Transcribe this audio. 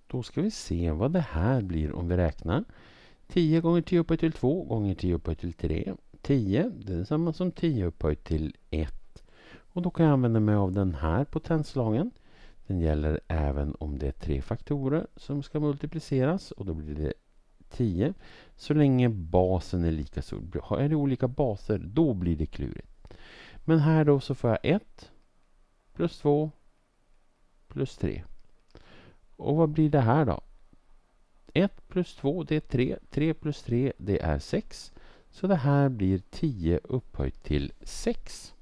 Då ska vi se vad det här blir om vi räknar. 10 gånger 10 upphöjt till 2 gånger 10 upphöjt till 3. 10, det är samma som 10 upphöjt till 1. Och då kan jag använda mig av den här potenslagen. Den gäller även om det är 3 faktorer som ska multipliceras. Och då blir det 10. Så länge basen är lika stor. Är det olika baser, då blir det klurigt. Men här då så får jag 1 plus 2 plus 3. Och vad blir det här då? 1 plus 2 det är 3. 3 plus 3 det är 6. Så det här blir 10 upphöjt till 6.